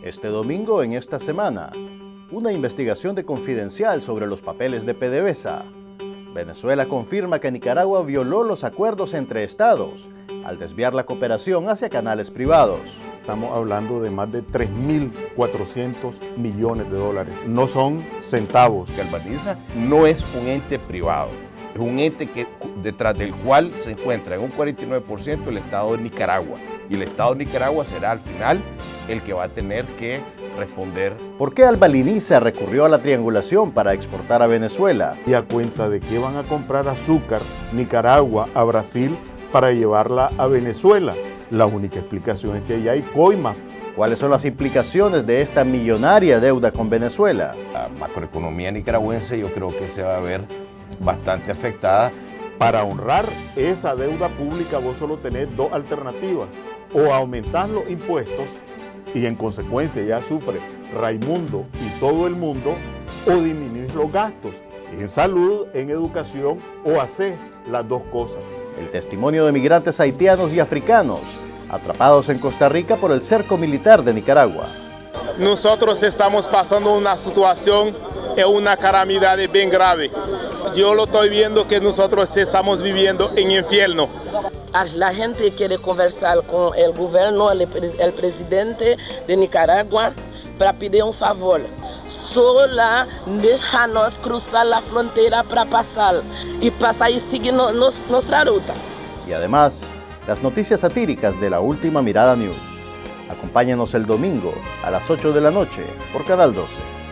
Este domingo, en esta semana, una investigación de Confidencial sobre los papeles de PDVSA. Venezuela confirma que Nicaragua violó los acuerdos entre estados al desviar la cooperación hacia canales privados. Estamos hablando de más de 3.400 millones de dólares. No son centavos. Que Albaniza no es un ente privado, es un ente detrás del cual se encuentra en un 49% el Estado de Nicaragua. Y el Estado de Nicaragua será al final el que va a tener que responder. ¿Por qué Albaniza recurrió a la triangulación para exportar a Venezuela? Y a cuenta de que van a comprar azúcar Nicaragua a Brasil para llevarla a Venezuela. La única explicación es que ya hay coimas. ¿Cuáles son las implicaciones de esta millonaria deuda con Venezuela? La macroeconomía nicaragüense yo creo que se va a ver bastante afectada. Para honrar esa deuda pública vos solo tenés dos alternativas: o aumentar los impuestos, y en consecuencia ya sufre Raimundo y todo el mundo, o disminuir los gastos en salud, en educación, o hacer las dos cosas. El testimonio de migrantes haitianos y africanos atrapados en Costa Rica por el cerco militar de Nicaragua. Nosotros estamos pasando una situación, una calamidad bien grave. Yo lo estoy viendo que nosotros estamos viviendo en infierno. La gente quiere conversar con el gobierno, el presidente de Nicaragua, para pedir un favor. Solo déjanos cruzar la frontera para pasar y seguir nuestra ruta. Y además, las noticias satíricas de La Última Mirada News. Acompáñanos el domingo a las 8 de la noche por Canal 12.